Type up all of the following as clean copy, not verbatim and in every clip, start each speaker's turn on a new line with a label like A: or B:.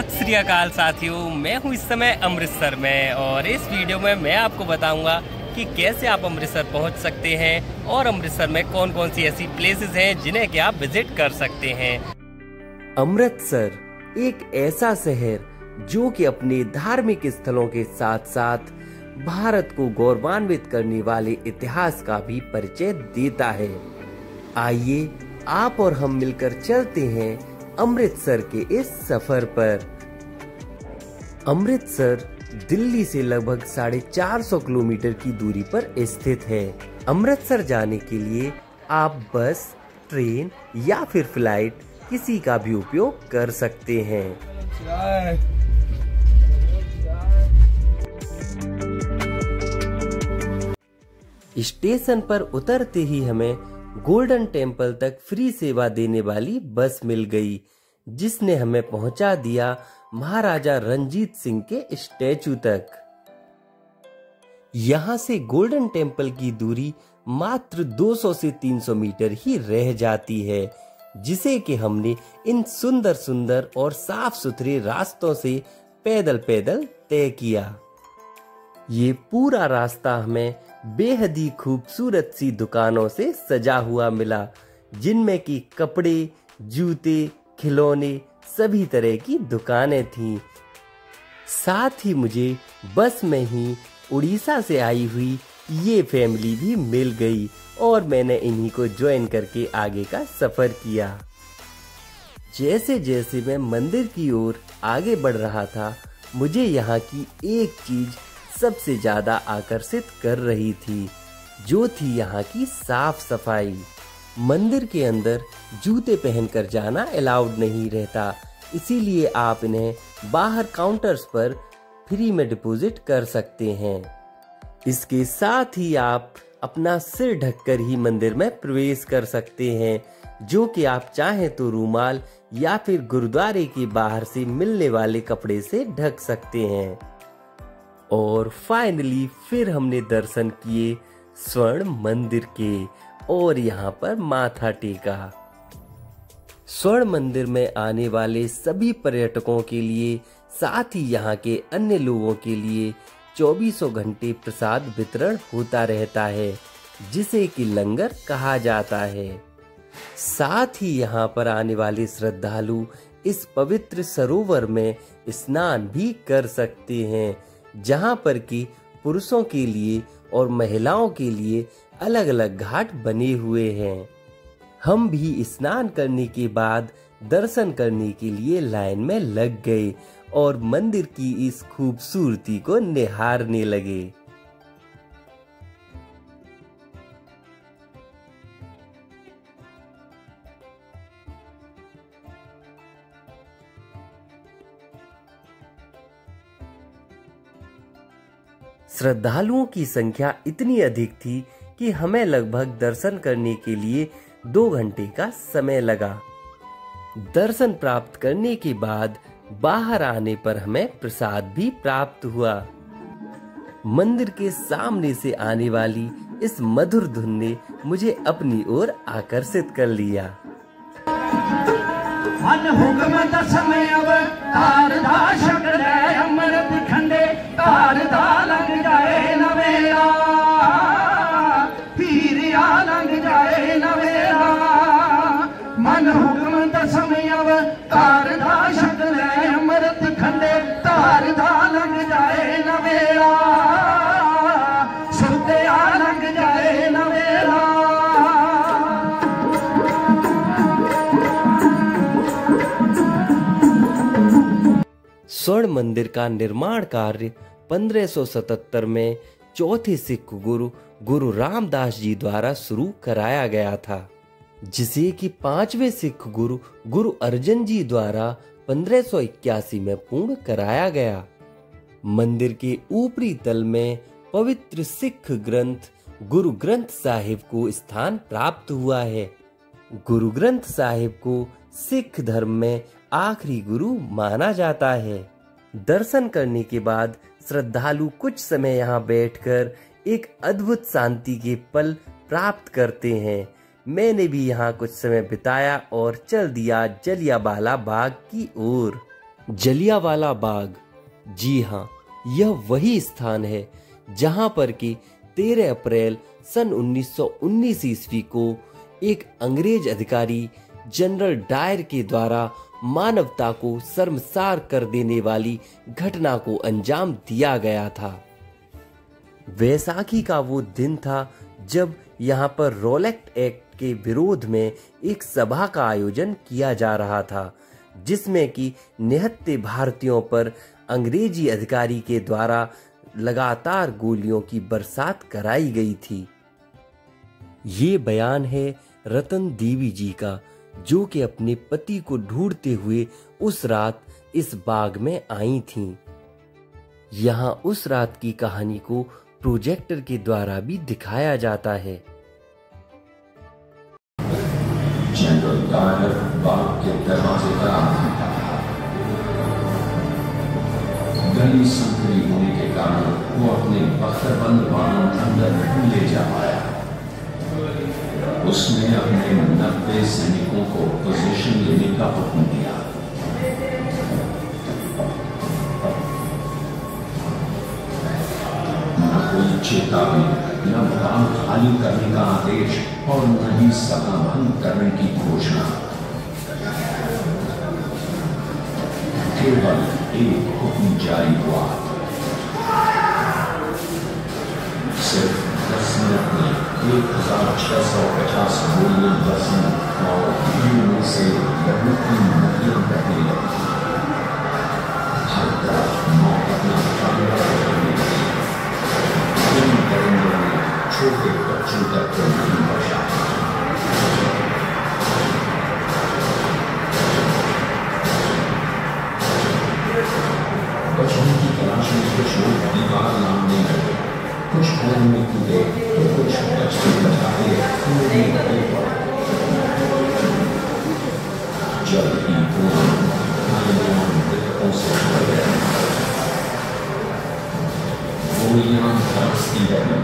A: सत श्री अकाल साथियों, मैं हूं इस समय अमृतसर में और इस वीडियो में मैं आपको बताऊंगा कि कैसे आप अमृतसर पहुंच सकते हैं और अमृतसर में कौन कौन सी ऐसी प्लेसेस हैं जिन्हें कि आप विजिट कर सकते हैं।
B: अमृतसर एक ऐसा शहर जो कि अपने धार्मिक स्थलों के साथ साथ भारत को गौरवान्वित करने वाले इतिहास का भी परिचय देता है। आइए आप और हम मिलकर चलते हैं अमृतसर के इस सफर पर। अमृतसर दिल्ली से लगभग 450 किलोमीटर की दूरी पर स्थित है। अमृतसर जाने के लिए आप बस, ट्रेन या फिर फ्लाइट किसी का भी उपयोग कर सकते हैं। स्टेशन पर उतरते ही हमें गोल्डन टेम्पल तक फ्री सेवा देने वाली बस मिल गई, जिसने हमें पहुंचा दिया महाराजा रणजीत सिंह के स्टैचू तक। यहां से गोल्डन टेम्पल की दूरी मात्र 200 से 300 मीटर ही रह जाती है, जिसे कि हमने इन सुंदर सुंदर और साफ सुथरे रास्तों से पैदल पैदल तय किया। ये पूरा रास्ता हमें बेहद ही खूबसूरत सी दुकानों से सजा हुआ मिला, जिनमें कि कपड़े, जूते, खिलौने सभी तरह की दुकानें थीं। साथ ही मुझे बस में ही उड़ीसा से आई हुई ये फैमिली भी मिल गई और मैंने इन्हीं को ज्वाइन करके आगे का सफर किया। जैसे जैसे मैं मंदिर की ओर आगे बढ़ रहा था, मुझे यहाँ की एक चीज सबसे ज्यादा आकर्षित कर रही थी, जो थी यहाँ की साफ सफाई। मंदिर के अंदर जूते पहनकर जाना अलाउड नहीं रहता, इसीलिए आप इन्हें बाहर काउंटर्स पर फ्री में डिपॉजिट कर सकते हैं। इसके साथ ही आप अपना सिर ढककर ही मंदिर में प्रवेश कर सकते हैं, जो कि आप चाहें तो रूमाल या फिर गुरुद्वारे के बाहर से मिलने वाले कपड़े से ढक सकते हैं। और फाइनली फिर हमने दर्शन किए स्वर्ण मंदिर के और यहाँ पर माथा टेका। स्वर्ण मंदिर में आने वाले सभी पर्यटकों के लिए, साथ ही यहाँ के अन्य लोगों के लिए 24 घंटे प्रसाद वितरण होता रहता है, जिसे कि लंगर कहा जाता है। साथ ही यहाँ पर आने वाले श्रद्धालु इस पवित्र सरोवर में स्नान भी कर सकते हैं, जहाँ पर कि पुरुषों के लिए और महिलाओं के लिए अलग अलग घाट बने हुए हैं। हम भी स्नान करने के बाद दर्शन करने के लिए लाइन में लग गए और मंदिर की इस खूबसूरती को निहारने लगे। श्रद्धालुओं की संख्या इतनी अधिक थी कि हमें लगभग दर्शन करने के लिए 2 घंटे का समय लगा। दर्शन प्राप्त करने के बाद बाहर आने पर हमें प्रसाद भी प्राप्त हुआ। मंदिर के सामने से आने वाली इस मधुर धुन ने मुझे अपनी ओर आकर्षित कर लिया। स्वर्ण मंदिर का निर्माण कार्य 1577 में चौथे सिख गुरु गुरु रामदास जी द्वारा शुरू कराया गया था, जिसे कि 5वें सिख गुरु गुरु अर्जन जी द्वारा 1581 में पूर्ण कराया गया। मंदिर के ऊपरी तल में पवित्र सिख ग्रंथ गुरु ग्रंथ साहिब को स्थान प्राप्त हुआ है। गुरु ग्रंथ साहिब को सिख धर्म में आखिरी गुरु माना जाता है। दर्शन करने के बाद श्रद्धालु कुछ समय यहाँ बैठकर एक अद्भुत शांति के पल प्राप्त करते हैं। मैंने भी यहाँ कुछ समय बिताया और चल दिया जलियांवाला बाग की ओर। जलियांवाला बाग, जी हाँ, यह वही स्थान है जहां पर कि 13 अप्रैल सन 1919 ईस्वी को एक अंग्रेज अधिकारी जनरल डायर के द्वारा मानवता को शर्मसार कर देने वाली घटना को अंजाम दिया गया था। वैसाखी का वो दिन था जब यहाँ पर रोलेक्ट एक्ट के विरोध में एक सभा का आयोजन किया जा रहा था, जिसमें कि निहत्थे भारतीयों पर अंग्रेजी अधिकारी के द्वारा लगातार गोलियों की बरसात कराई गई थी। ये बयान है रतन देवी जी का, जो कि अपने पति को ढूंढते हुए उस रात इस बाग में आई थीं। यहाँ उस रात की कहानी को प्रोजेक्टर के द्वारा भी दिखाया जाता है।
C: जनरल डायर बाग के दरवाजे पर आते हैं। गली संकरी होने के कारण वो अपने बख्तरबंद वाहन अंदर नहीं ले जा पाया। उसने अपने 90 सैनिकों को पोजीशन लेने का हुक्म दिया। न कोई चेतावनी, न मैदान खाली करने का आदेश और न ही सभा भंग करने की घोषणा। केवल एक हुक्म जारी हुआ। सिर्फ 10 मिनट में 1650 गोलियां बरसीं और में से लहू की नदियां बहने लगी। हर तरफ मौत अपना ठंडा करने लगी। इन दरिंदों ने छोटे बच्चों तक को नहीं बचा। बचने की तलाश में कुछ लोग दीवार लांघने लगे, कुछ घर में कूदे तो कुछ बचते बचाते कूदने लगे। जब ही मृतकों से भर गया, गोलियां बरसती रही।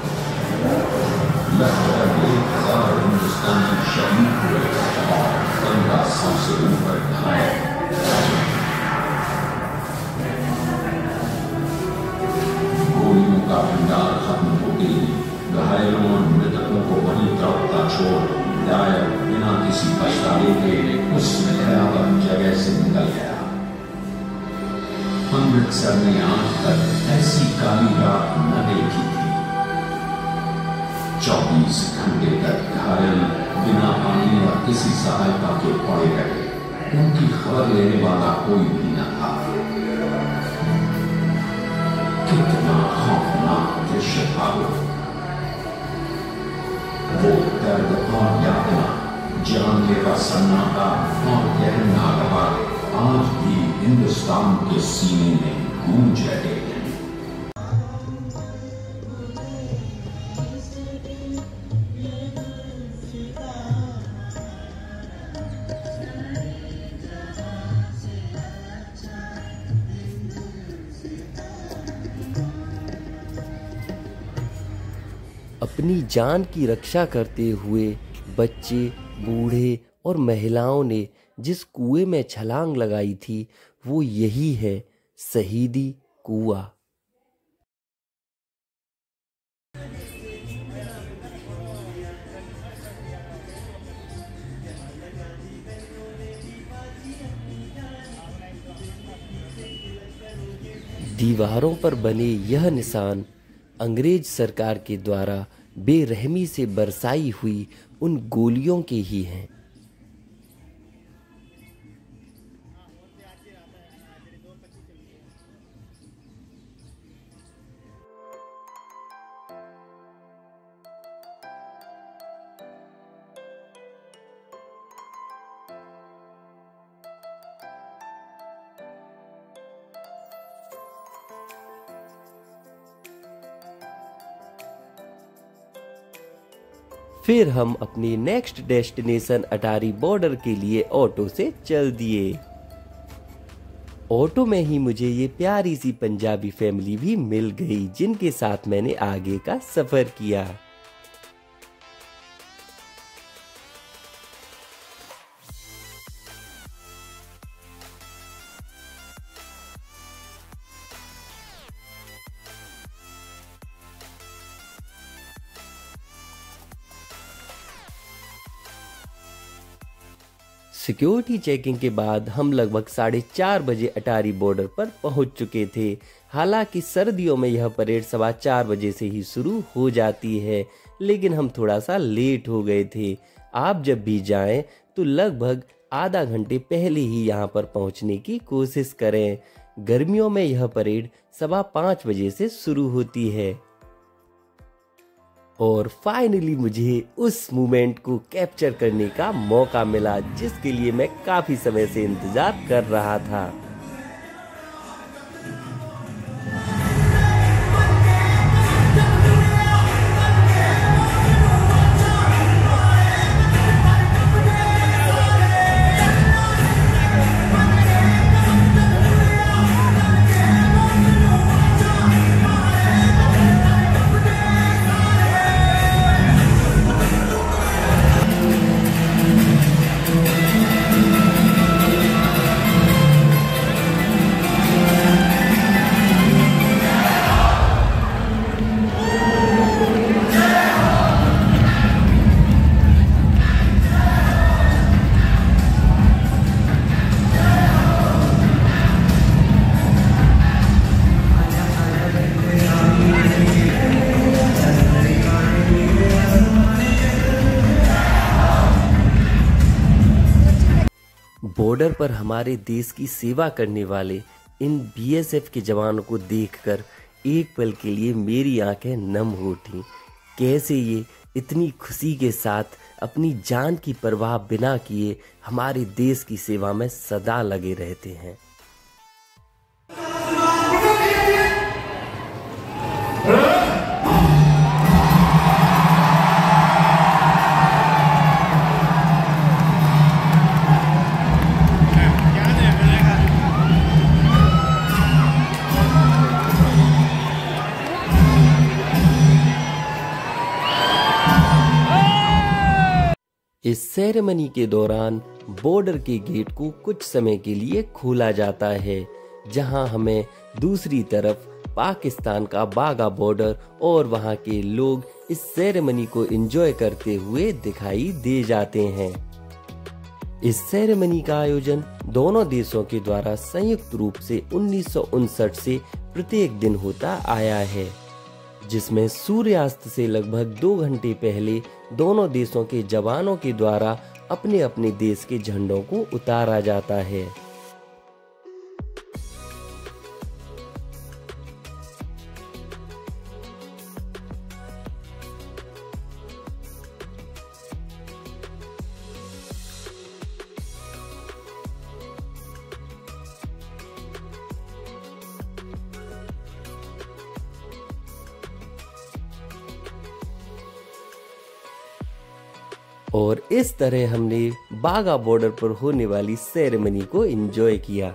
C: लगभग 1000 हिंदुस्तानी शहीद हुए और 1500 से ऊपर घायल। का भंडार खत्म हो गई। घायलों और मृतकों को वहीं तड़पता छोड़ डायर बिना किसी पछतावे के उस भयावह जगह से निकल गया। अमृतसर ने आज तक ऐसी काली रात न देखी थी। 24 घंटे तक घायल बिना पानी और किसी सहायता के पड़े रहे। उनकी खबर लेने वाला कोई भी न था। कितना खौफनाक दृश्य था वो दर्द और यातना, जानलेवा सन्नाटा और गहन नागवा आज भी हिंदुस्तान के सीने में गूंज रहे हैं।
B: अपनी जान की रक्षा करते हुए बच्चे, बूढ़े और महिलाओं ने जिस कुएं में छलांग लगाई थी वो यही है शहीदी कुआं। दीवारों पर बने यह निशान अंग्रेज सरकार के द्वारा बेरहमी से बरसाई हुई उन गोलियों के ही हैं। फिर हम अपने नेक्स्ट डेस्टिनेशन अटारी बॉर्डर के लिए ऑटो से चल दिए। ऑटो में ही मुझे ये प्यारी सी पंजाबी फैमिली भी मिल गई, जिनके साथ मैंने आगे का सफर किया। सिक्योरिटी चेकिंग के बाद हम लगभग 4:30 बजे अटारी बॉर्डर पर पहुंच चुके थे। हालांकि सर्दियों में यह परेड 4:15 बजे से ही शुरू हो जाती है, लेकिन हम थोड़ा सा लेट हो गए थे। आप जब भी जाएं तो लगभग आधा घंटे पहले ही यहाँ पर पहुँचने की कोशिश करें। गर्मियों में यह परेड 5:15 बजे से शुरू होती है। और फाइनली मुझे उस मोमेंट को कैप्चर करने का मौका मिला, जिसके लिए मैं काफी समय से इंतजार कर रहा था। बॉर्डर पर हमारे देश की सेवा करने वाले इन बीएसएफ के जवानों को देखकर एक पल के लिए मेरी आंखें नम हो उठी। कैसे ये इतनी खुशी के साथ अपनी जान की परवाह बिना किए हमारे देश की सेवा में सदा लगे रहते हैं। इस सेरेमनी के दौरान बॉर्डर के गेट को कुछ समय के लिए खोला जाता है, जहां हमें दूसरी तरफ पाकिस्तान का बागा बॉर्डर और वहां के लोग इस सेरेमनी को एंजॉय करते हुए दिखाई दे जाते हैं। इस सेरेमनी का आयोजन दोनों देशों के द्वारा संयुक्त रूप से 1959 से प्रत्येक दिन होता आया है, जिसमें सूर्यास्त से लगभग 2 घंटे पहले दोनों देशों के जवानों के द्वारा अपने अपने देश के झंडों को उतारा जाता है। और इस तरह हमने बागा बॉर्डर पर होने वाली सेरेमनी को एंजॉय किया।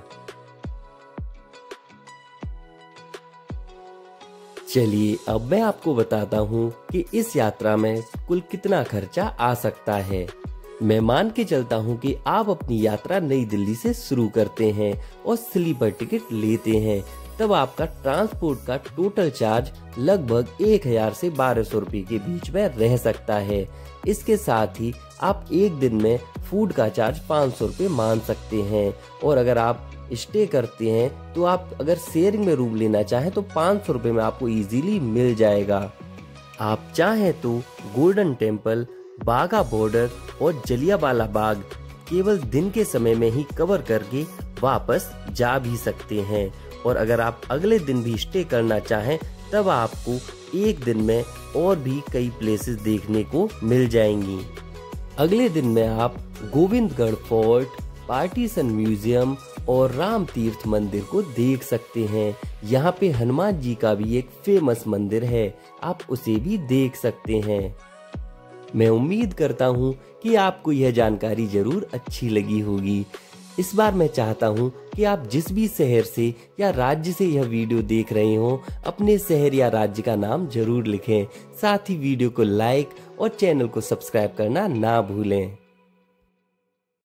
B: चलिए अब मैं आपको बताता हूँ कि इस यात्रा में कुल कितना खर्चा आ सकता है। मैं मान के चलता हूँ कि आप अपनी यात्रा नई दिल्ली से शुरू करते हैं और स्लीपर टिकट लेते हैं, तब आपका ट्रांसपोर्ट का टोटल चार्ज लगभग 1000 से 1200 रुपए के बीच में रह सकता है। इसके साथ ही आप एक दिन में फूड का चार्ज 500 रुपए मान सकते हैं, और अगर आप स्टे करते हैं तो आप अगर शेयरिंग में रूम लेना चाहें तो 500 रुपए में आपको इजीली मिल जाएगा। आप चाहें तो गोल्डन टेम्पल, बागा बॉर्डर और जलियांवाला बाग केवल दिन के समय में ही कवर करके वापस जा भी सकते हैं, और अगर आप अगले दिन भी स्टे करना चाहें तब आपको एक दिन में और भी कई प्लेसेस देखने को मिल जाएंगी। अगले दिन में आप गोविंदगढ़ फोर्ट, पार्टीशन म्यूजियम और राम तीर्थ मंदिर को देख सकते हैं। यहाँ पे हनुमान जी का भी एक फेमस मंदिर है, आप उसे भी देख सकते हैं। मैं उम्मीद करता हूँ कि आपको यह जानकारी जरूर अच्छी लगी होगी। इस बार मैं चाहता हूँ कि आप जिस भी शहर से या राज्य से यह वीडियो देख रहे हो, अपने शहर या राज्य का नाम जरूर लिखें। साथ ही वीडियो को लाइक और चैनल को सब्सक्राइब करना ना भूलें।